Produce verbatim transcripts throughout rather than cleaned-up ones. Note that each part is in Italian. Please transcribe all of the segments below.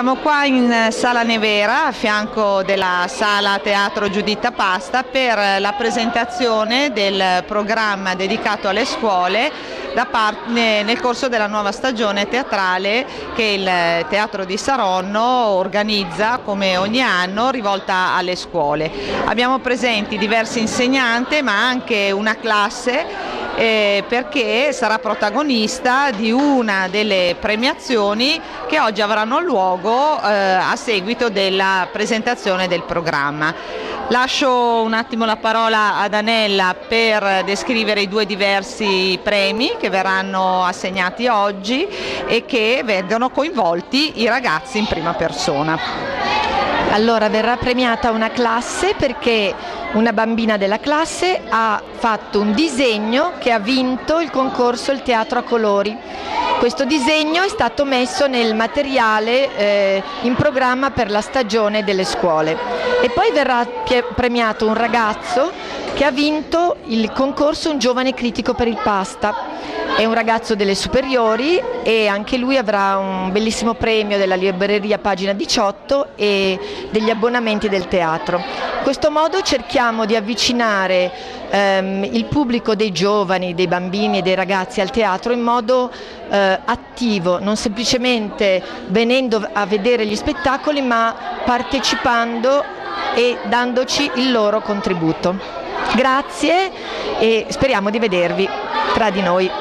Siamo qua in Sala Nevera, a fianco della Sala Teatro Giuditta Pasta, per la presentazione del programma dedicato alle scuole da parte, nel corso della nuova stagione teatrale che il Teatro di Saronno organizza come ogni anno, rivolta alle scuole. Abbiamo presenti diversi insegnanti ma anche una classe Eh, perché sarà protagonista di una delle premiazioni che oggi avranno luogo eh, a seguito della presentazione del programma. Lascio un attimo la parola ad Anella per descrivere i due diversi premi che verranno assegnati oggi e che vedono coinvolti i ragazzi in prima persona. Allora, verrà premiata una classe perché una bambina della classe ha fatto un disegno che ha vinto il concorso Il Teatro a Colori. Questo disegno è stato messo nel materiale eh, in programma per la stagione delle scuole. E poi verrà premiato un ragazzo che ha vinto il concorso Un Giovane Critico per il Pasta. È un ragazzo delle superiori e anche lui avrà un bellissimo premio della libreria Pagina diciotto e degli abbonamenti del teatro. In questo modo cerchiamo di avvicinare ehm, il pubblico dei giovani, dei bambini e dei ragazzi al teatro in modo eh, attivo, non semplicemente venendo a vedere gli spettacoli ma partecipando e dandoci il loro contributo. Grazie e speriamo di vedervi tra di noi.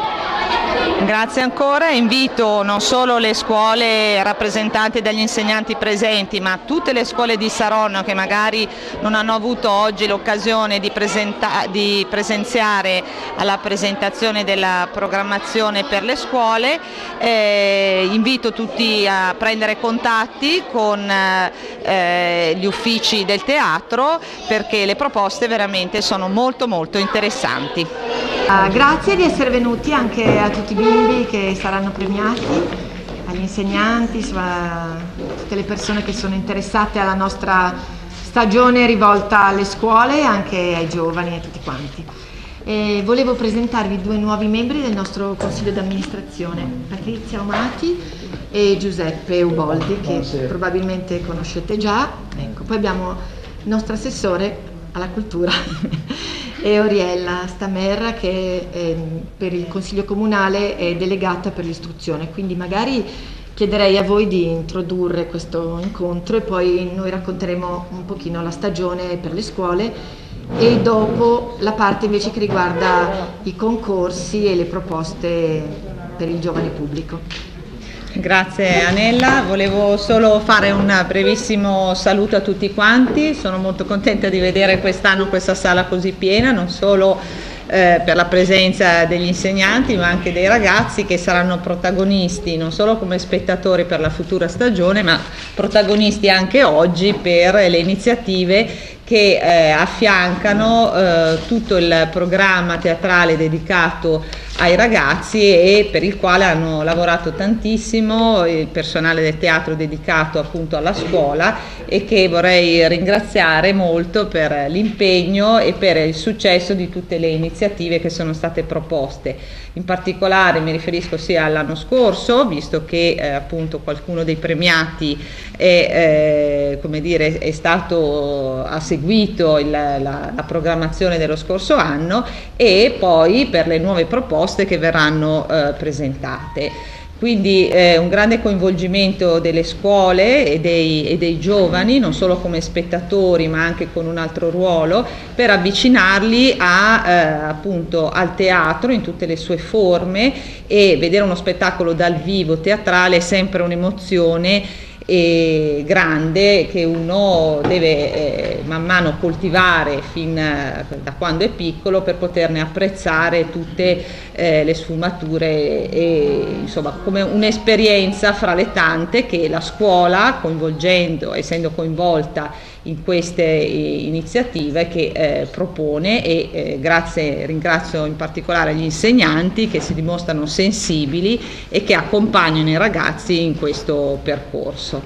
Grazie ancora, invito non solo le scuole rappresentate dagli insegnanti presenti ma tutte le scuole di Saronno che magari non hanno avuto oggi l'occasione di, di presenziare alla presentazione della programmazione per le scuole, eh, invito tutti a prendere contatti con eh, gli uffici del teatro perché le proposte veramente sono molto molto interessanti. Uh, grazie di essere venuti anche a tutti i bimbi che saranno premiati, agli insegnanti, insomma, a tutte le persone che sono interessate alla nostra stagione rivolta alle scuole, anche ai giovani e a tutti quanti. E volevo presentarvi due nuovi membri del nostro consiglio d'amministrazione, Patrizia Omati e Giuseppe Uboldi, che Buonasera. Probabilmente conoscete già. Ecco, poi abbiamo il nostro assessore alla cultura e Oriella Stamerra che eh, per il Consiglio Comunale è delegata per l'istruzione, quindi magari chiederei a voi di introdurre questo incontro e poi noi racconteremo un pochino la stagione per le scuole e dopo la parte invece che riguarda i concorsi e le proposte per il giovane pubblico. Grazie Anella, volevo solo fare un brevissimo saluto a tutti quanti, sono molto contenta di vedere quest'anno questa sala così piena, non solo eh, per la presenza degli insegnanti ma anche dei ragazzi che saranno protagonisti non solo come spettatori per la futura stagione ma protagonisti anche oggi per le iniziative che eh, affiancano eh, tutto il programma teatrale dedicato ai ragazzi e per il quale hanno lavorato tantissimo il personale del teatro dedicato appunto alla scuola e che vorrei ringraziare molto per l'impegno e per il successo di tutte le iniziative che sono state proposte. In particolare mi riferisco sia all'anno scorso, visto che eh, appunto qualcuno dei premiati è, eh, come dire, è stato a seguito il, la, la programmazione dello scorso anno e poi per le nuove proposte che verranno eh, presentate. Quindi eh, un grande coinvolgimento delle scuole e dei, e dei giovani, non solo come spettatori ma anche con un altro ruolo, per avvicinarli a, eh, appunto, al teatro in tutte le sue forme e vedere uno spettacolo dal vivo teatrale è sempre un'emozione e grande che uno deve eh, man mano coltivare fin eh, da quando è piccolo per poterne apprezzare tutte eh, le sfumature e insomma come un'esperienza fra le tante che la scuola, coinvolgendo, essendo coinvolta in queste iniziative che eh, propone e eh, grazie, ringrazio in particolare gli insegnanti che si dimostrano sensibili e che accompagnano i ragazzi in questo percorso. passato.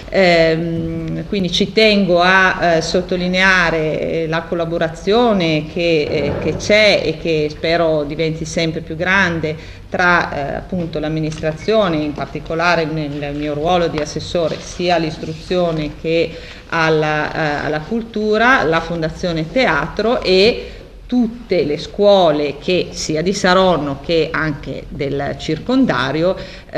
Eh, quindi ci tengo a eh, sottolineare la collaborazione che, eh, che c'è e che spero diventi sempre più grande tra eh, appunto l'amministrazione, in particolare nel mio ruolo di assessore sia all'istruzione che alla, eh, alla cultura, la Fondazione Teatro e tutte le scuole che sia di Saronno che anche del circondario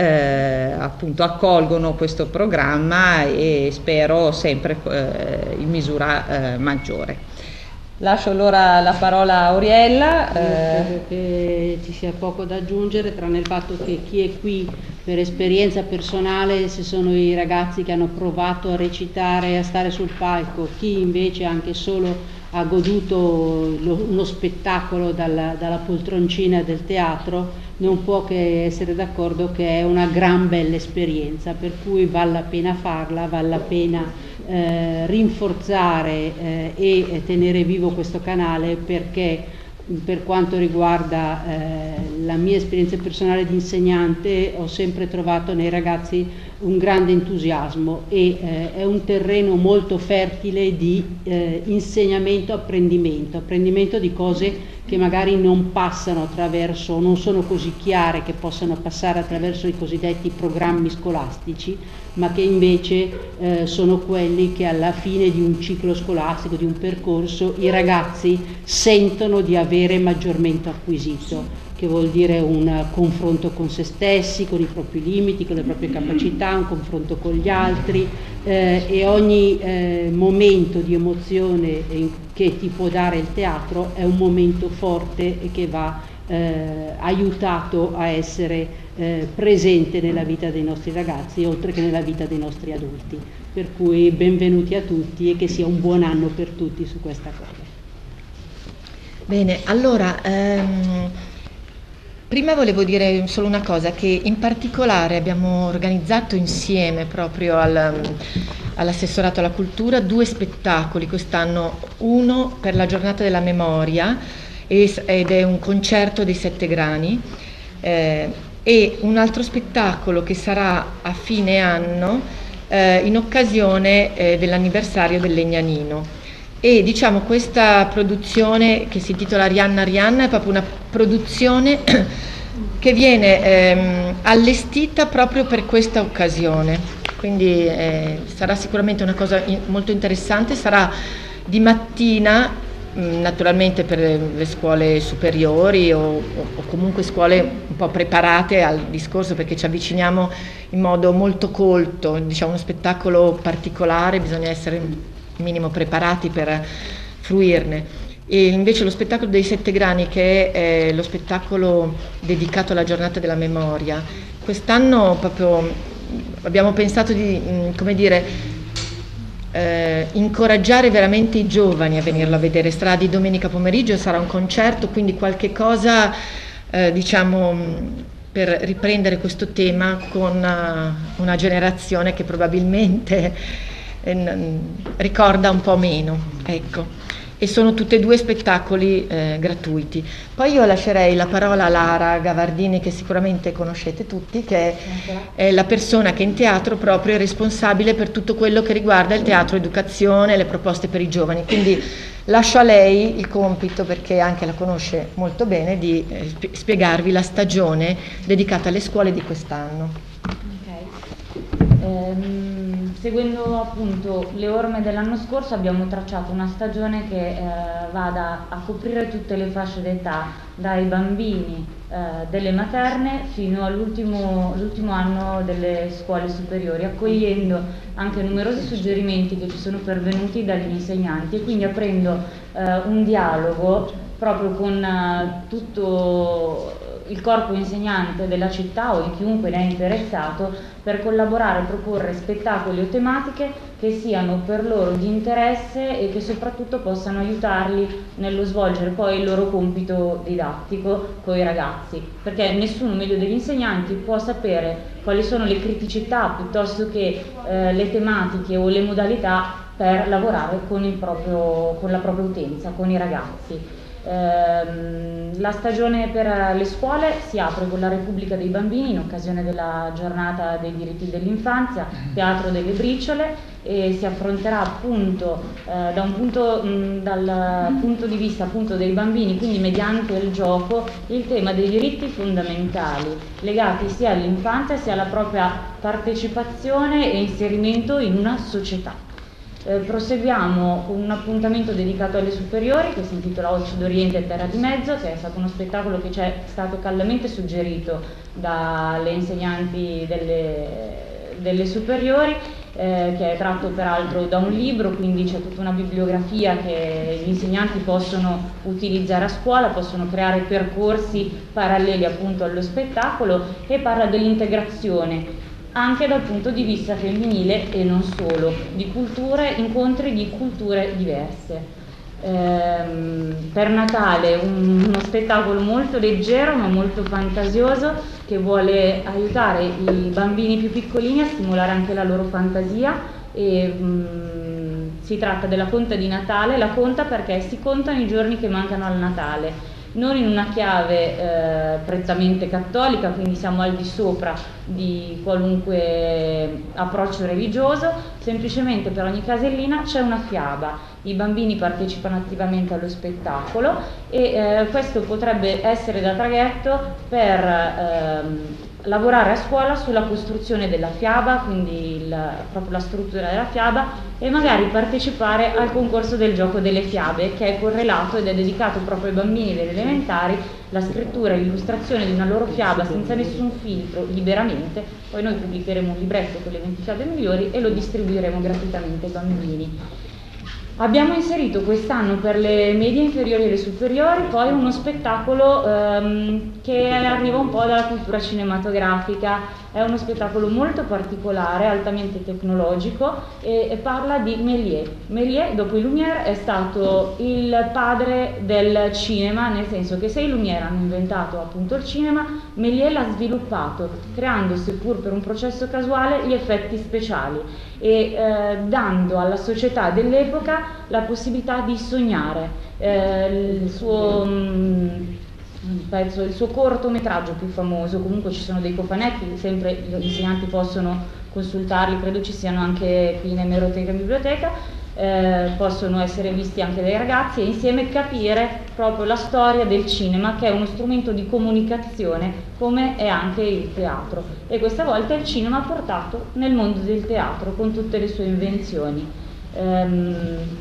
eh, appunto accolgono questo programma e spero sempre eh, in misura eh, maggiore. Lascio allora la parola a Oriella. Io credo che ci sia poco da aggiungere, tranne il fatto che chi è qui per esperienza personale, se sono i ragazzi che hanno provato a recitare, a stare sul palco, chi invece anche solo ha goduto lo, uno spettacolo dalla, dalla poltroncina del teatro, non può che essere d'accordo che è una gran bella esperienza, per cui vale la pena farla, vale la pena eh, rinforzare eh, e tenere vivo questo canale, perché per quanto riguarda eh, la mia esperienza personale di insegnante ho sempre trovato nei ragazzi un grande entusiasmo e eh, è un terreno molto fertile di eh, insegnamento, apprendimento, apprendimento di cose che magari non passano attraverso, non sono così chiare che possano passare attraverso i cosiddetti programmi scolastici, ma che invece eh, sono quelli che alla fine di un ciclo scolastico, di un percorso, i ragazzi sentono di avere maggiormente acquisito, che vuol dire un confronto con se stessi, con i propri limiti, con le proprie capacità, un confronto con gli altri eh, e ogni eh, momento di emozione che ti può dare il teatro è un momento forte e che va eh, aiutato a essere eh, presente nella vita dei nostri ragazzi, oltre che nella vita dei nostri adulti. Per cui benvenuti a tutti e che sia un buon anno per tutti su questa cosa. Bene, allora ehm... prima volevo dire solo una cosa, che in particolare abbiamo organizzato insieme proprio al, all'assessorato alla cultura due spettacoli quest'anno, uno per la giornata della memoria ed è un concerto dei Sette Grani eh, e un altro spettacolo che sarà a fine anno eh, in occasione eh, dell'anniversario del Legnanino. E diciamo questa produzione che si intitola Rihanna Rihanna è proprio una produzione che viene ehm, allestita proprio per questa occasione, quindi eh, sarà sicuramente una cosa in, molto interessante, sarà di mattina mh, naturalmente per le scuole superiori o, o, o comunque scuole un po' preparate al discorso, perché ci avviciniamo in modo molto colto, diciamo uno spettacolo particolare, bisogna essere minimo preparati per fruirne. E invece lo spettacolo dei Sette Grani, che è lo spettacolo dedicato alla giornata della memoria, quest'anno proprio abbiamo pensato di, come dire, eh, incoraggiare veramente i giovani a venirlo a vedere. Sarà di domenica pomeriggio, sarà un concerto, quindi qualche cosa eh, diciamo per riprendere questo tema con una, una generazione che probabilmente ricorda un po' meno, ecco. E sono tutti e due spettacoli eh, gratuiti. Poi io lascerei la parola a Lara Gavardini, che sicuramente conoscete tutti, che è, è la persona che in teatro proprio è responsabile per tutto quello che riguarda il teatro educazione, le proposte per i giovani, quindi lascio a lei il compito, perché anche la conosce molto bene, di eh, spiegarvi la stagione dedicata alle scuole di quest'anno. Okay. Um... Seguendo appunto le orme dell'anno scorso abbiamo tracciato una stagione che eh, vada a coprire tutte le fasce d'età, dai bambini eh, delle materne fino all'ultimo l'ultimo anno delle scuole superiori, accogliendo anche numerosi suggerimenti che ci sono pervenuti dagli insegnanti e quindi aprendo eh, un dialogo proprio con eh, tutto il corpo insegnante della città o di chiunque ne è interessato, per collaborare e proporre spettacoli o tematiche che siano per loro di interesse e che soprattutto possano aiutarli nello svolgere poi il loro compito didattico con i ragazzi, perché nessuno meglio degli insegnanti può sapere quali sono le criticità piuttosto che eh, le tematiche o le modalità per lavorare con, il proprio, con la propria utenza, con i ragazzi. Ehm, la stagione per le scuole si apre con la Repubblica dei Bambini in occasione della giornata dei diritti dell'infanzia, Teatro delle Briciole, e si affronterà appunto eh, da un punto, mh, dal punto di vista appunto dei bambini, quindi mediante il gioco, il tema dei diritti fondamentali legati sia all'infanzia sia alla propria partecipazione e inserimento in una società. Eh, proseguiamo con un appuntamento dedicato alle superiori che si intitola Occhio d'Oriente e Terra di Mezzo, che è stato uno spettacolo che ci è stato caldamente suggerito dalle insegnanti delle, delle superiori, eh, che è tratto peraltro da un libro, quindi c'è tutta una bibliografia che gli insegnanti possono utilizzare a scuola, possono creare percorsi paralleli appunto allo spettacolo, e parla dell'integrazione anche dal punto di vista femminile e non solo, di culture, incontri di culture diverse. Ehm, per Natale un, uno spettacolo molto leggero ma molto fantasioso che vuole aiutare i bambini più piccolini a stimolare anche la loro fantasia, e mh, si tratta della conta di Natale. La conta perché si contano i giorni che mancano al Natale, non in una chiave eh, prettamente cattolica, quindi siamo al di sopra di qualunque approccio religioso, semplicemente per ogni casellina c'è una fiaba, i bambini partecipano attivamente allo spettacolo, e eh, questo potrebbe essere da traghetto per ehm, lavorare a scuola sulla costruzione della fiaba, quindi il, proprio la struttura della fiaba, e magari partecipare al concorso del gioco delle fiabe, che è correlato ed è dedicato proprio ai bambini delle elementari, la scrittura e l'illustrazione di una loro fiaba senza nessun filtro, liberamente. Poi noi pubblicheremo un libretto con le venti fiabe migliori e lo distribuiremo gratuitamente ai bambini. Abbiamo inserito quest'anno per le medie inferiori e le superiori poi uno spettacolo ehm, che arriva un po' dalla cultura cinematografica. È uno spettacolo molto particolare, altamente tecnologico, e, e parla di Méliès. Méliès, dopo i Lumière, è stato il padre del cinema, nel senso che se i Lumière hanno inventato appunto il cinema, Méliès l'ha sviluppato, creando, seppur per un processo casuale, gli effetti speciali e eh, dando alla società dell'epoca la possibilità di sognare. Eh, il suo mh, penso il suo cortometraggio più famoso, comunque ci sono dei cofanetti, sempre gli insegnanti possono consultarli, credo ci siano anche qui in emeroteca e biblioteca, eh, possono essere visti anche dai ragazzi e insieme capire proprio la storia del cinema, che è uno strumento di comunicazione come è anche il teatro, e questa volta il cinema portato nel mondo del teatro con tutte le sue invenzioni. Ehm,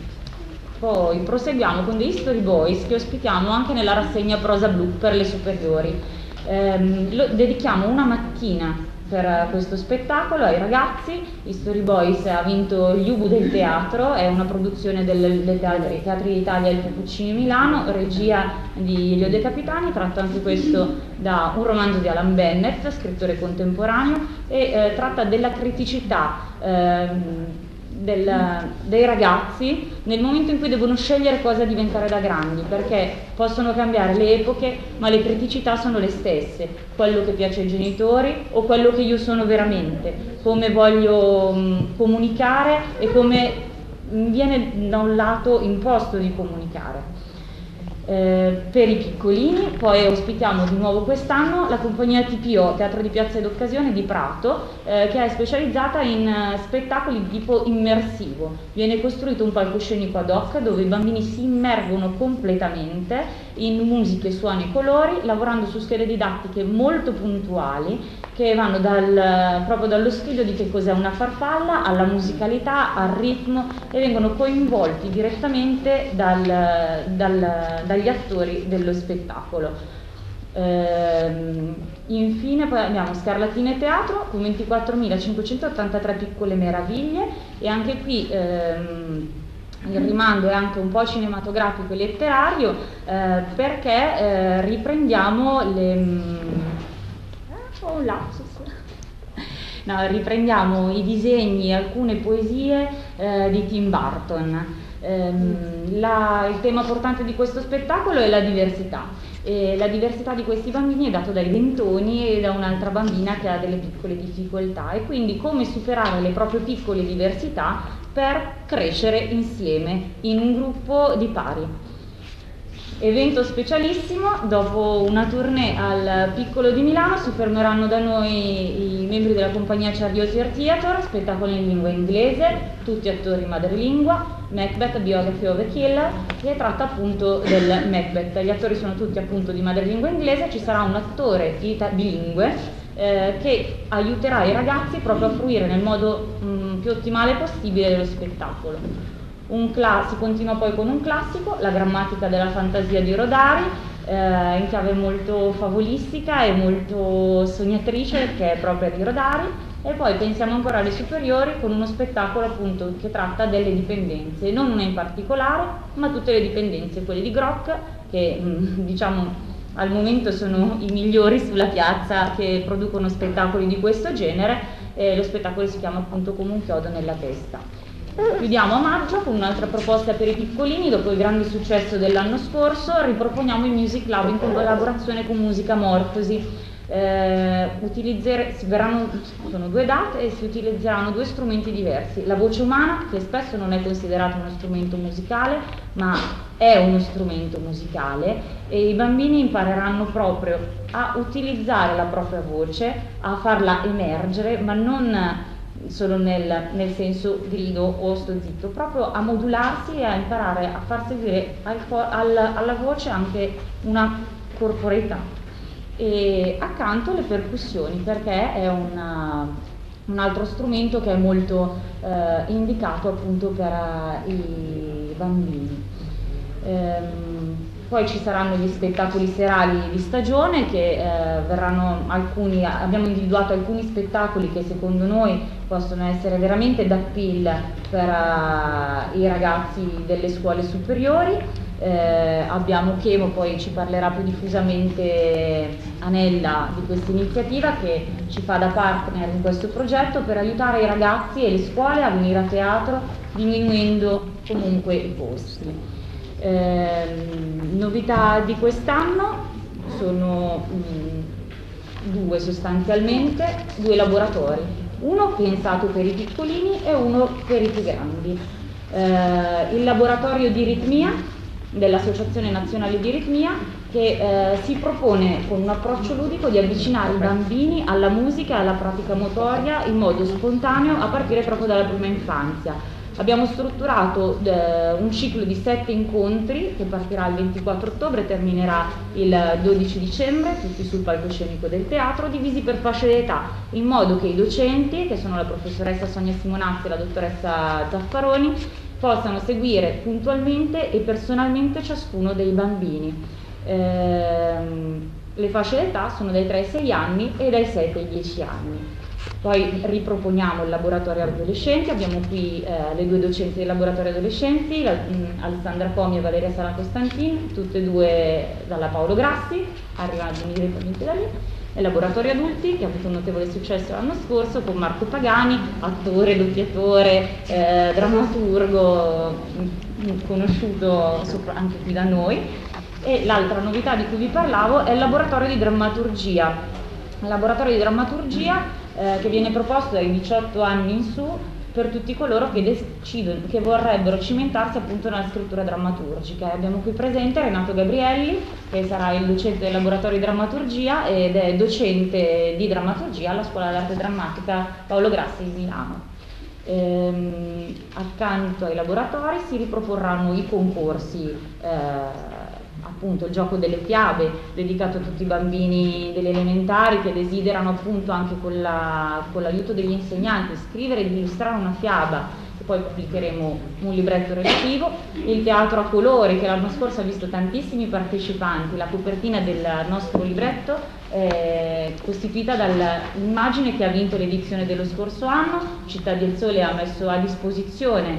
Poi proseguiamo con dei History Boys che ospitiamo anche nella rassegna Prosa Blu per le superiori. Ehm, lo, dedichiamo una mattina per questo spettacolo ai ragazzi. History Boys ha vinto gli Ubu del teatro, è una produzione del, del Teatri, Teatri d'Italia e il Puccini Milano, regia di Elio De Capitani, tratto anche questo da un romanzo di Alan Bennett, scrittore contemporaneo, e eh, tratta della criticità ehm, Del, dei ragazzi nel momento in cui devono scegliere cosa diventare da grandi, perché possono cambiare le epoche ma le criticità sono le stesse, quello che piace ai genitori o quello che io sono veramente, come voglio mh, comunicare e come mi viene da un lato imposto di comunicare. Eh, per i piccolini poi ospitiamo di nuovo quest'anno la compagnia T P O, Teatro di Piazza ed Occasione di Prato, eh, che è specializzata in uh, spettacoli di tipo immersivo. Viene costruito un palcoscenico ad hoc dove i bambini si immergono completamente in musiche, suoni e colori, lavorando su schede didattiche molto puntuali che vanno dal, proprio dallo studio di che cos'è una farfalla alla musicalità, al ritmo, e vengono coinvolti direttamente dal, dal, dagli attori dello spettacolo. Ehm, infine poi abbiamo Scarlatine Teatro con ventiquattromilacinquecentottantatré piccole meraviglie, e anche qui ehm, il rimando è anche un po' cinematografico e letterario, eh, perché eh, riprendiamo le... Oh, un lapsus. No, riprendiamo i disegni e alcune poesie eh, di Tim Burton. Ehm, la, il tema portante di questo spettacolo è la diversità. E la diversità di questi bambini è data dai dentoni e da un'altra bambina che ha delle piccole difficoltà, e quindi come superare le proprie piccole diversità per crescere insieme in un gruppo di pari. Evento specialissimo, dopo una tournée al Piccolo di Milano si fermeranno da noi i membri della compagnia Chariotier Theatre, spettacolo in lingua inglese, tutti attori madrelingua, Macbeth, Biography of a Killer, che tratta appunto del Macbeth. Gli attori sono tutti appunto di madrelingua inglese, ci sarà un attore bilingue eh, che aiuterà i ragazzi proprio a fruire nel modo mh, più ottimale possibile dello spettacolo. Un si continua poi con un classico, La grammatica della fantasia di Rodari, eh, in chiave molto favolistica e molto sognatrice, che è propria di Rodari, e poi pensiamo ancora alle superiori con uno spettacolo appunto che tratta delle dipendenze, non una in particolare, ma tutte le dipendenze, quelle di Grock, che mh, diciamo al momento sono i migliori sulla piazza che producono spettacoli di questo genere, e lo spettacolo si chiama appunto Come un chiodo nella testa. Chiudiamo a maggio con un'altra proposta per i piccolini. Dopo il grande successo dell'anno scorso riproponiamo il Music Club in collaborazione con Musica Morfosi. Eh, si verranno, sono due date e si utilizzeranno due strumenti diversi: la voce umana, che spesso non è considerata uno strumento musicale ma è uno strumento musicale, e i bambini impareranno proprio a utilizzare la propria voce, a farla emergere, ma non solo nel, nel senso grido o sto zitto, proprio a modularsi e a imparare a far seguire al, al, alla voce anche una corporeità. E accanto le percussioni, perché è una, un altro strumento che è molto eh, indicato appunto per uh, i bambini. Ehm, Poi ci saranno gli spettacoli serali di stagione che eh, verranno alcuni, abbiamo individuato alcuni spettacoli che secondo noi possono essere veramente d'appeal per uh, i ragazzi delle scuole superiori. Eh, abbiamo Chemo, poi ci parlerà più diffusamente Anella di questa iniziativa che ci fa da partner in questo progetto per aiutare i ragazzi e le scuole a venire a teatro diminuendo comunque i costi. Eh, novità di quest'anno sono mh, due sostanzialmente, due laboratori, uno pensato per i piccolini e uno per i più grandi. Eh, il laboratorio di ritmia dell'Associazione Nazionale di Ritmia che eh, si propone con un approccio ludico di avvicinare i bambini alla musica e alla pratica motoria in modo spontaneo a partire proprio dalla prima infanzia. Abbiamo strutturato eh, un ciclo di sette incontri che partirà il ventiquattro ottobre e terminerà il dodici dicembre, tutti sul palcoscenico del teatro, divisi per fasce d'età, in modo che i docenti, che sono la professoressa Sonia Simonazzi e la dottoressa Zaffaroni, possano seguire puntualmente e personalmente ciascuno dei bambini. Ehm, le fasce d'età sono dai tre ai sei anni e dai sette ai dieci anni. Poi riproponiamo il laboratorio adolescenti, abbiamo qui eh, le due docenti del laboratorio adolescenti, la, mh, Alessandra Comi e Valeria Sala Costantini, tutte e due dalla Paolo Grassi, arrivano direttamente da lì. Il laboratorio adulti che ha avuto un notevole successo l'anno scorso con Marco Pagani, attore, doppiatore, eh, drammaturgo, mh, conosciuto sopra, anche qui da noi. E l'altra novità di cui vi parlavo è il laboratorio di drammaturgia. Il laboratorio di drammaturgia eh, che viene proposto dai diciotto anni in su per tutti coloro che decidono, che vorrebbero cimentarsi appunto nella scrittura drammaturgica. Abbiamo qui presente Renato Gabrielli, che sarà il docente del laboratorio di drammaturgia ed è docente di drammaturgia alla Scuola d'Arte Drammatica Paolo Grassi di Milano. Ehm, accanto ai laboratori si riproporranno i concorsi, eh, appunto il gioco delle fiabe dedicato a tutti i bambini delle elementari che desiderano appunto anche con, la, con l'aiuto degli insegnanti scrivere ed illustrare una fiaba, e poi pubblicheremo un libretto relativo. Il teatro a colori che l'anno scorso ha visto tantissimi partecipanti, la copertina del nostro libretto è costituita dall'immagine che ha vinto l'edizione dello scorso anno. Città del Sole ha messo a disposizione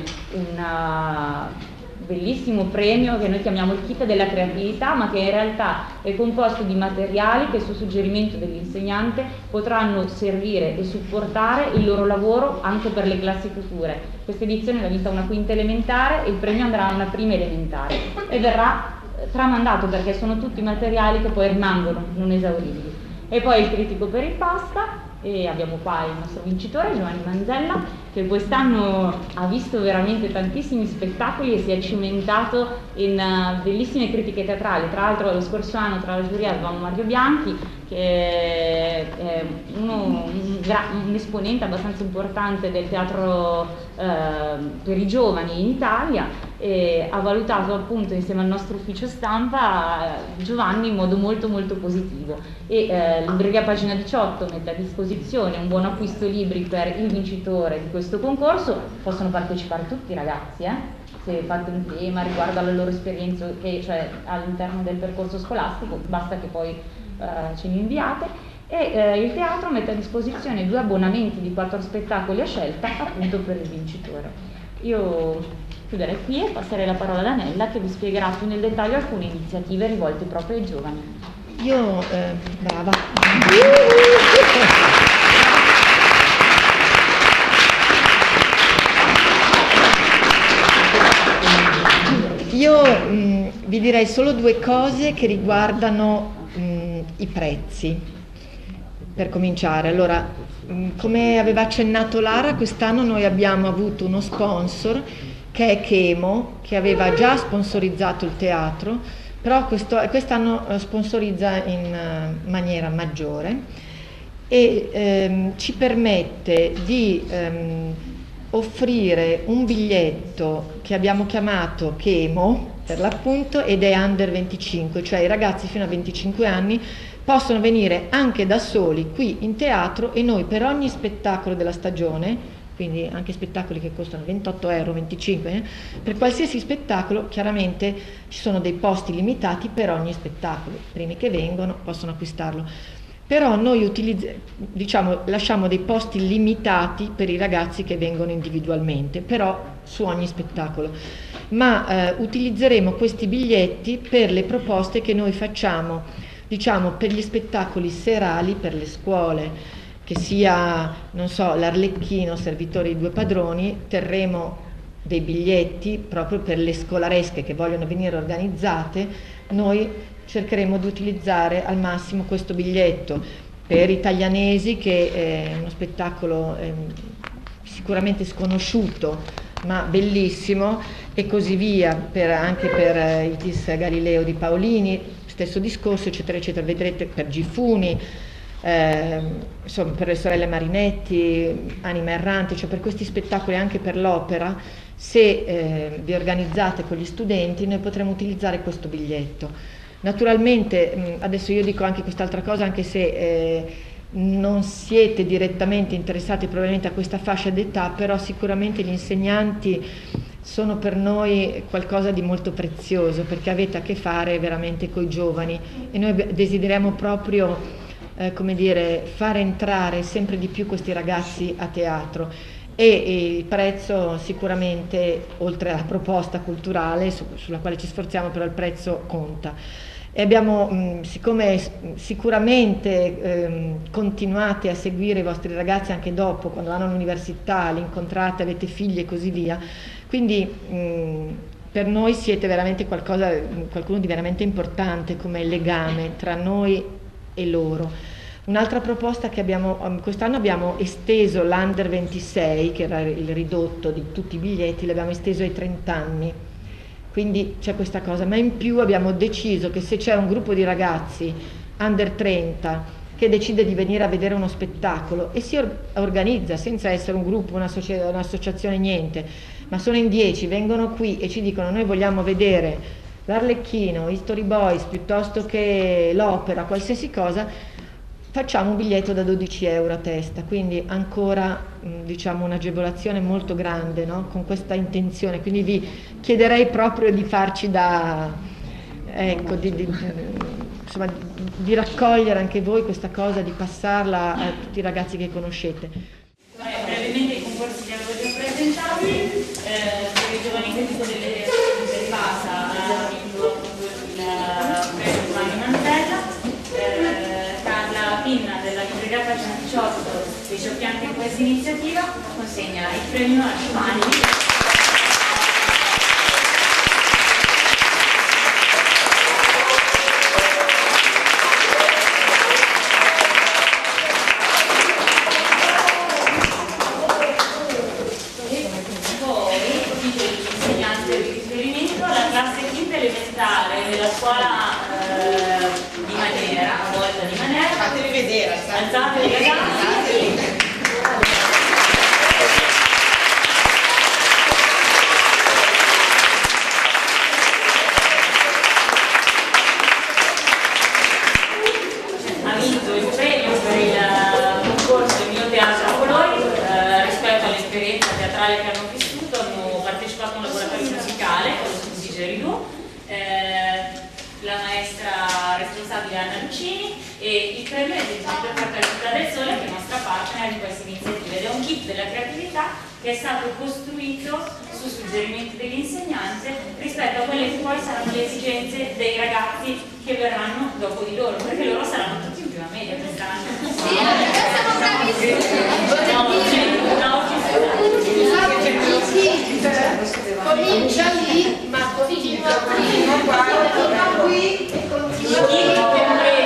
una bellissimo premio che noi chiamiamo il kit della creatività, ma che in realtà è composto di materiali che su suggerimento dell'insegnante potranno servire e supportare il loro lavoro anche per le classi future. Questa edizione l'ha vinta una quinta elementare e il premio andrà a una prima elementare e verrà tramandato perché sono tutti materiali che poi rimangono non esauribili. E poi il critico per il pasta e abbiamo qua il nostro vincitore Giovanni Manzella, che quest'anno ha visto veramente tantissimi spettacoli e si è cimentato in uh, bellissime critiche teatrali. Tra l'altro lo scorso anno tra la giuria avevamo Mario Bianchi, che è uno, un, un esponente abbastanza importante del teatro eh, per i giovani in Italia, e ha valutato appunto insieme al nostro ufficio stampa Giovanni in modo molto molto positivo, e eh, Libreria Pagina diciotto mette a disposizione un buon acquisto libri per il vincitore di questo concorso. Possono partecipare tutti i ragazzi, eh? Se fate un tema riguardo alla loro esperienza, che, cioè all'interno del percorso scolastico, basta che poi eh, ce li inviate. E eh, il teatro mette a disposizione due abbonamenti di quattro spettacoli a scelta appunto per il vincitore. Io chiuderei qui e passerei la parola ad Anella, che vi spiegherà più nel dettaglio alcune iniziative rivolte proprio ai giovani. Io, eh, brava. Io mh, vi direi solo due cose che riguardano mh, i prezzi, per cominciare. Allora, mh, come aveva accennato Lara, quest'anno noi abbiamo avuto uno sponsor che è Chemo, che aveva già sponsorizzato il teatro, però questo, quest'anno sponsorizza in uh, maniera maggiore e ehm, ci permette di ehm, offrire un biglietto che abbiamo chiamato Chemo per l'appunto, ed è under venticinque, cioè i ragazzi fino a venticinque anni possono venire anche da soli qui in teatro, e noi per ogni spettacolo della stagione, quindi anche spettacoli che costano ventotto euro, venticinque, eh, per qualsiasi spettacolo chiaramente ci sono dei posti limitati per ogni spettacolo, i primi che vengono possono acquistarlo. Però noi diciamo, lasciamo dei posti limitati per i ragazzi che vengono individualmente, però su ogni spettacolo. Ma eh, utilizzeremo questi biglietti per le proposte che noi facciamo, diciamo, per gli spettacoli serali per le scuole, che sia, non so, l'Arlecchino, Servitori di due padroni. Terremo dei biglietti proprio per le scolaresche che vogliono venire organizzate. Noi cercheremo di utilizzare al massimo questo biglietto per Italianesi, che è uno spettacolo eh, sicuramente sconosciuto ma bellissimo, e così via, per, anche per eh, il Tis Galileo di Paolini, stesso discorso, eccetera eccetera. Vedrete per Gifuni, eh, insomma per le sorelle Marinetti, Anima Errante, cioè per questi spettacoli, anche per l'opera. Se eh, vi organizzate con gli studenti, noi potremo utilizzare questo biglietto. Naturalmente, adesso io dico anche quest'altra cosa, anche se eh, non siete direttamente interessati probabilmente a questa fascia d'età, però sicuramente gli insegnanti sono per noi qualcosa di molto prezioso, perché avete a che fare veramente con i giovani, e noi desideriamo proprio, eh, come dire, far entrare sempre di più questi ragazzi a teatro. E, e il prezzo sicuramente, oltre alla proposta culturale su, sulla quale ci sforziamo, però il prezzo conta. E abbiamo, mh, siccome sicuramente ehm, continuate a seguire i vostri ragazzi anche dopo, quando vanno all'università, li incontrate, avete figli e così via, quindi mh, per noi siete veramente qualcosa, qualcuno di veramente importante come legame tra noi e loro. Un'altra proposta che abbiamo, quest'anno abbiamo esteso l'Under ventisei, che era il ridotto di tutti i biglietti, l'abbiamo esteso ai trenta anni. Quindi c'è questa cosa, ma in più abbiamo deciso che se c'è un gruppo di ragazzi under trenta che decide di venire a vedere uno spettacolo e si or- organizza senza essere un gruppo, un'associ- un'associazione, niente, ma sono in dieci, vengono qui e ci dicono: noi vogliamo vedere l'Arlecchino, i Story Boys, piuttosto che l'opera, qualsiasi cosa, facciamo un biglietto da dodici euro a testa, quindi ancora diciamo un'agevolazione molto grande, no? Con questa intenzione, quindi vi chiederei proprio di farci da, ecco, di, di, insomma, di raccogliere anche voi questa cosa, di passarla a tutti i ragazzi che conoscete. Brevemente i concorsi li avevo già presentati, eh, per i giovani critico delle del Pasa ha vinto il premio Giovanni Manzella. Pinna della Libreria Pagina diciotto, dei Sciocchianti in questa iniziativa, consegna il premio a Giovanni. volta di manera. Fatevi vedere, alzatevi ragazzi. Ha vinto il premio per il concorso del mio teatro a colori, eh, rispetto all'esperienza teatrale che hanno vissuto, hanno partecipato a un laboratorio musicale con lo Scusi eh, la maestra responsabile Anna Lucini, e il premio è dedicato per la Città del Sole, che è nostra partner in queste iniziative, ed è un kit della creatività che è stato costruito su suggerimenti dell'insegnante rispetto a quelle che poi saranno le esigenze dei ragazzi che verranno dopo di loro, perché loro saranno tutti in prima media quest'anno. Sì, perché siamo bravissimi. Comincia lì, ma continua qui, continua qui e continua qui.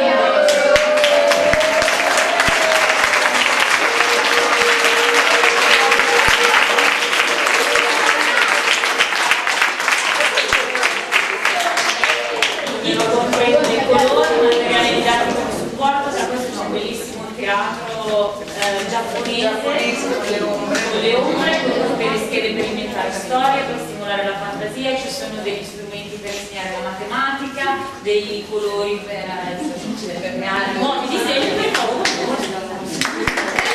Io comprendo i colori, il materiale didattico di supporto, tra questo c'è un bellissimo teatro eh, giapponese con le ombre, con le ombre, con delle schede per inventare storie, per stimolare la fantasia, ci sono degli strumenti per insegnare la matematica, dei colori per, eh, per creare nuovi disegni, per favore.